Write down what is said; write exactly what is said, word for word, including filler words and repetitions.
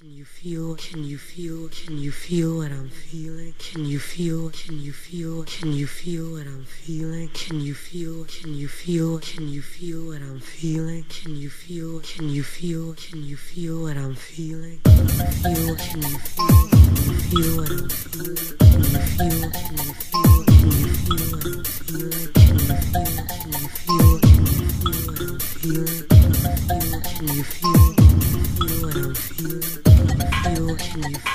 Can you feel, can you feel, can you feel what I'm feeling? Can you feel, can you feel, can you feel what I'm feeling? Can you feel, can you feel, can you feel what I'm feeling? Can you feel, can you feel, can you feel what I'm feeling? Can you feel, can you feel, can you feel what I'm feeling? Can you feel, can you feel, can you feel what I'm feeling? Can you feel, can you feel, can you feel what I'm feeling? Can you feel, can you feel, can you feel what I'm feeling? Can you feel, can you feel